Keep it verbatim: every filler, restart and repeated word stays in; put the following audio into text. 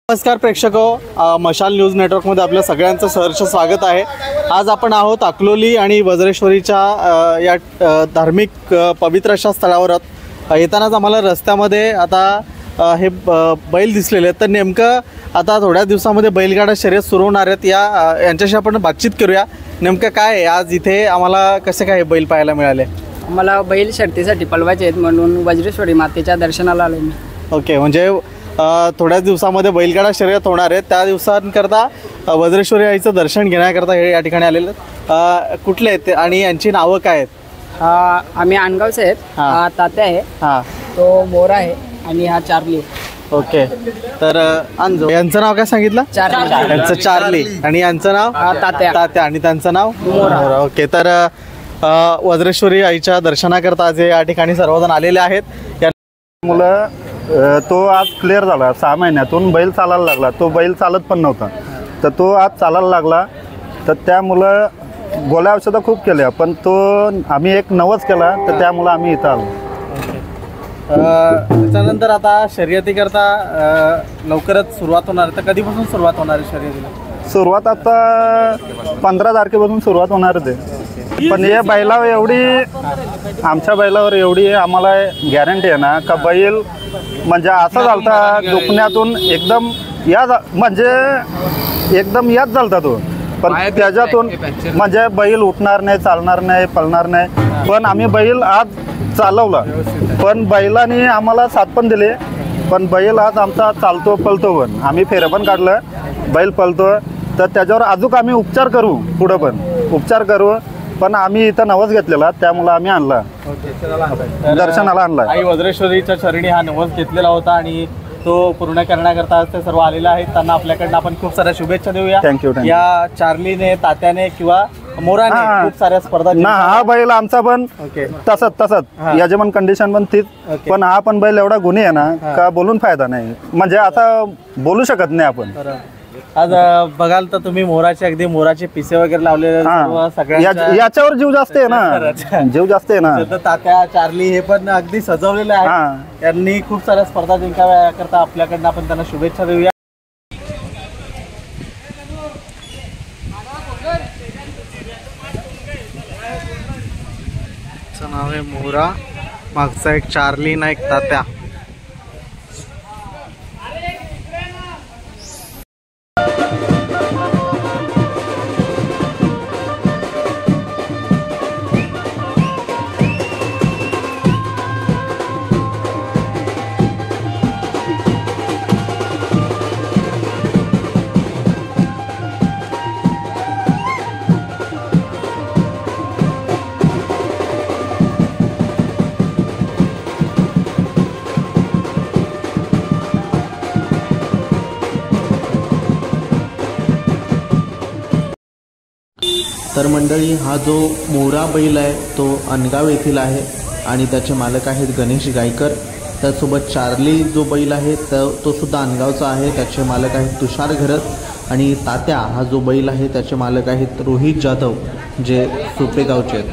नमस्कार प्रेक्षको, मशाल न्यूज नेटवर्कमध्ये आपल्या सगळ्यांचं सहर्ष स्वागत आहे। आज आपण आहोत अकलोली आणि वज्रेश्वरीच्या या धार्मिक पवित्र अशा स्थळावर। येतानाच आम्हाला रस्त्यामध्ये आता हे बैल दिसलेले, तर नेमकं आता थोड्या दिवसामध्ये बैलगाडा शर्यत सुरू होणार आहेत। या यांच्याशी आपण बातचीत करूया। नेमकं काय आहे आज इथे, आम्हाला कसे काय बैल पाहायला मिळाले? मला बैल शर्तीसाठी पळवायचे आहेत म्हणून वज्रेश्वरी मातेच्या दर्शनाला आलो मी। ओके, म्हणजे थोड्याच दिवसामध्ये बैलगाडा शर्यत होणार आहे, त्या दिवसांकरता वज्रेश्वरी आईचं दर्शन घेण्याकरता हे या ठिकाणी आलेले। कुठले आहेत आणि यांची नावं काय आहेत? आम्ही अनगावचे आहेत। हा तात्या आहे, हा तो मोरा आहे आणि हा चार्ली। ओके, तर अंजो यांचं नाव काय सांगितलं? चार्ली। यांचं चार्ली आणि यांचं नाव तात्या तात्या आणि त्यांचं नाव मोरा। ओके, तर वज्रेश्वरी आईच्या दर्शनाकरता आज या ठिकाणी सर्वजण आलेले आहेत। या मुलं तो आज क्लिअर झाला, सहा महिन्यातून बैल चालायला लागला। तो बैल चालत पण नव्हता, तर तो आज चालायला लागला। तर त्यामुळं गोळ्या औषधं खूप केल्या, पण तो आम्ही एक नवस केला, तर त्यामुळं आम्ही इथं आलो। त्याच्यानंतर आता शर्यतीकरता लवकरच सुरुवात होणार, तर कधीपासून सुरुवात होणार आहे शर्यतीला? सुरुवात आता पंधरा तारखेपासून सुरुवात होणार आहे, पण या बैलावर एवढी आमच्या बैलावर एवढी आम्हाला गॅरंटी आहे ना का बैल म्हणजे असं झालता दुखण्यातून एकदम या म्हणजे एकदम याच झालता तो, पण त्याच्यातून म्हणजे बैल उठणार नाही, चालणार नाही, पळणार नाही, पण आम्ही बैल आज चालवला। पण बैलाने आम्हाला साथ पण दिली, पण बैल आज आमचा चालतो पळतो, पण आम्ही फेऱ्या पण काढलं, बैल पळतो। तर त्याच्यावर अजून आम्ही उपचार करू, पुढं पण उपचार करू, पण आम्ही इथं नवस घेतलेला, त्यामुळे आम्ही आणला, दर्शनाला आणला। आई वज्रेश्वरीच्या चरणी हा नवस घेतलेला होता आणि तो पूर्ण करण्याकरता ते सर्व आलेले आहेत। त्यांना आपल्याकडनं आपण खूप साऱ्या शुभेच्छा देऊया। थँक्यू। या चार्लीने, तात्याने किंवा मोराने खूप साऱ्या स्पर्धा ना, हा बैल आमचा पण तसंच तसंच यजमान कंडिशन पण तीच, पण हा पण बैल एवढा गुणी आहे ना का बोलून फायदा नाही, म्हणजे आता बोलू शकत नाही आपण। आज बघाल तर तुम्ही मोराचे अगदी मोराचे पिसे वगैरे लावलेले, याच्यावर जीव जास्त आहे ना, जीव जास्त आहे ना। तात्या, चार्ली हे पण अगदी सजवलेले आहे। यांनी खूप साऱ्या स्पर्धा जिंकाव्या करता आपल्याकडनं आपण त्यांना शुभेच्छा देऊया। नाव आहे मोरा, मागचा एक चार्ली ना एक तात्या। तर मंडळी, हा जो मोरा बैल आहे तो अनगाव येथील आहे आणि त्याचे मालक आहेत गणेश गायकर। त्यासोबत चार्ली जो बैल आहे तर तो सुद्धा अनगावचा आहे, त्याचे मालक आहेत तुषार घरत। आणि तात्या हा जो बैल आहे त्याचे मालक आहेत रोहित जाधव, जे सुपेगावचे आहेत।